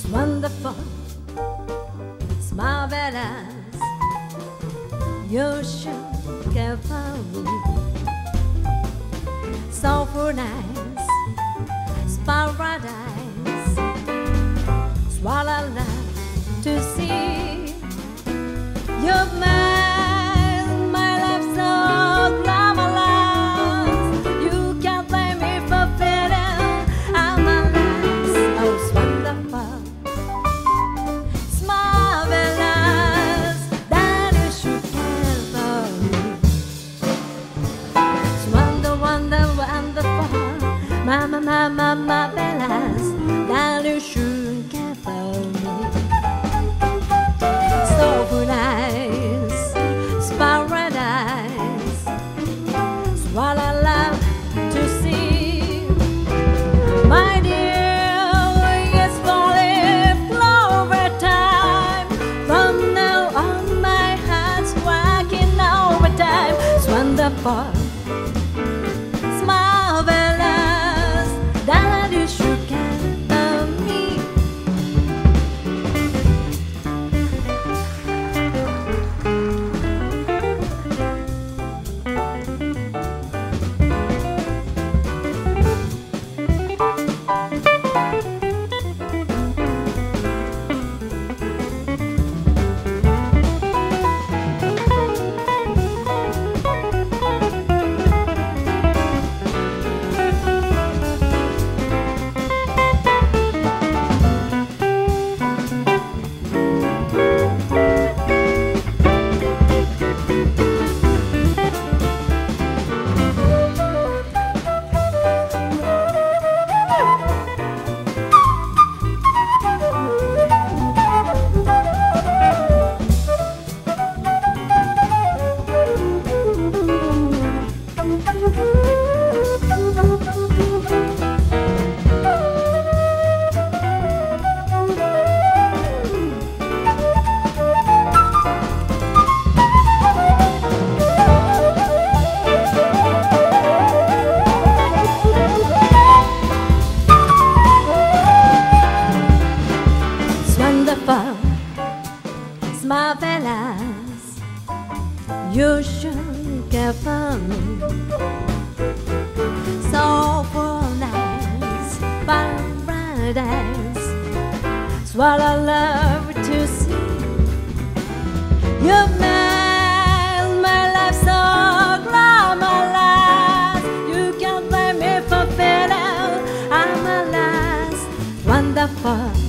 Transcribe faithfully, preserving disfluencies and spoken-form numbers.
wonderful, it's marvelous. You should get me. So nice, it's paradise. It's what I love to see. You're mine, my love so glamorous. You can't blame me for feeling I'm alive. Oh, it's wonderful, it's marvelous that you should care for me. It's wonder, wonder, wonderful, mama, mama, marvelous that you should care for me. So nice, it's paradise. It's what I love to see. My dear, it's falling over time. From now on, my heart's working overtime. It's wonderful, it's marvelous that you should care for me. Wonderful, it's marvelous. You should care for me. So nice, paradise. It's what I love to see. You made my life so glamorous. You can't blame me for feeling I'm alive. Wonderful,